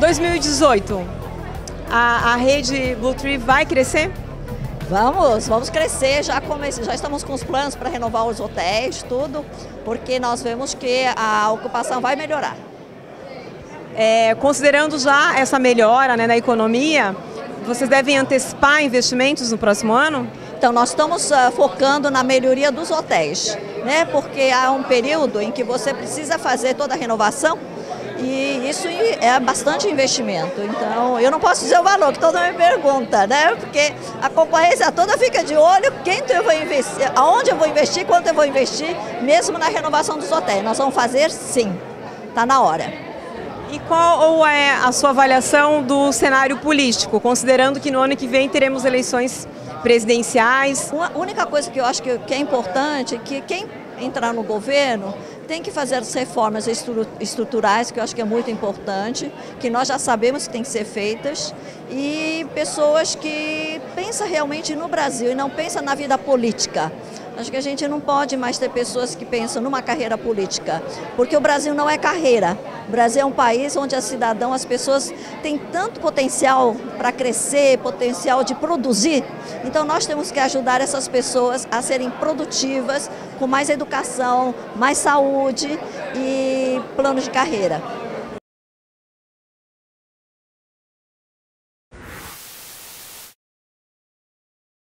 2018, a rede Blue Tree vai crescer? Vamos crescer, já estamos com os planos para renovar os hotéis, tudo, porque nós vemos que a ocupação vai melhorar. Considerando já essa melhora, né, na economia, vocês devem antecipar investimentos no próximo ano? Então, nós estamos focando na melhoria dos hotéis, né? Porque há um período em que você precisa fazer toda a renovação e isso é bastante investimento. Então, eu não posso dizer o valor, que todo mundo me pergunta, né? Porque a concorrência toda fica de olho quem eu vou investir, aonde eu vou investir, quanto eu vou investir, mesmo na renovação dos hotéis. Nós vamos fazer sim, está na hora. E qual é a sua avaliação do cenário político, considerando que no ano que vem teremos eleições presidenciais? A única coisa que eu acho que é importante é que quem entrar no governo tem que fazer as reformas estruturais, que eu acho que é muito importante, que nós já sabemos que tem que ser feitas, e pessoas que pensam realmente no Brasil e não pensam na vida política. Acho que a gente não pode mais ter pessoas que pensam numa carreira política, porque o Brasil não é carreira. O Brasil é um país onde as pessoas têm tanto potencial para crescer, potencial de produzir. Então nós temos que ajudar essas pessoas a serem produtivas, com mais educação, mais saúde e planos de carreira.